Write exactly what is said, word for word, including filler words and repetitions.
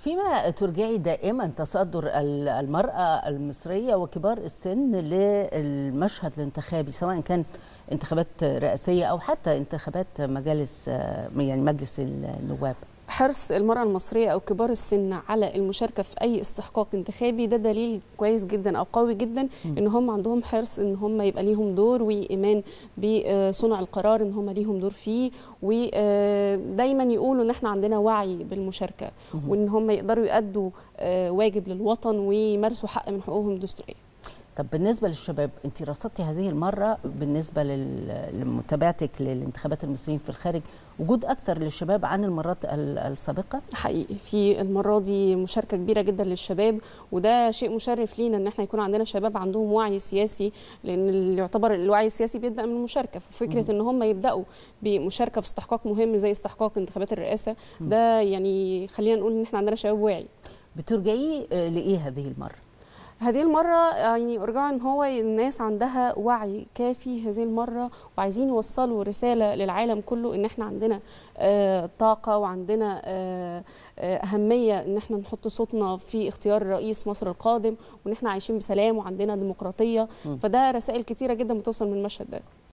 فيما ترجعي دائما تصدر المرأة المصرية وكبار السن للمشهد الانتخابي، سواء كان انتخابات رئاسية أو حتى انتخابات مجالس يعني مجلس النواب. حرص المرأة المصرية أو كبار السن على المشاركة في أي استحقاق انتخابي ده دليل كويس جدا أو قوي جدا م. إن هم عندهم حرص إن هم يبقى ليهم دور وإيمان بصنع القرار إن هم ليهم دور فيه، ودايما يقولوا إن احنا عندنا وعي بالمشاركة م. وإن هم يقدروا يؤدوا واجب للوطن ويمارسوا حق من حقوقهم الدستورية. طب بالنسبة للشباب، أنت رصدتي هذه المرة بالنسبة لمتابعتك للانتخابات المصريين في الخارج وجود أكثر للشباب عن المرات السابقة؟ حقيقي في المرة دي مشاركة كبيرة جدا للشباب، وده شيء مشرف لينا إن احنا يكون عندنا شباب عندهم وعي سياسي، لأن اللي يعتبر الوعي السياسي بيبدأ من المشاركة. ففكرة إن هم يبدأوا بمشاركة في استحقاق مهم زي استحقاق انتخابات الرئاسة ده يعني خلينا نقول إن احنا عندنا شباب واعي. بترجعي لإيه هذه المرة؟ هذه المرة يعني أرجع إن هو الناس عندها وعي كافي هذه المرة، وعايزين يوصلوا رسالة للعالم كله إن إحنا عندنا آه طاقة وعندنا آه آه أهمية إن إحنا نحط صوتنا في اختيار رئيس مصر القادم، وإن إحنا عايشين بسلام وعندنا ديمقراطية. فده رسائل كتيرة جدا بتوصل من المشهد ده.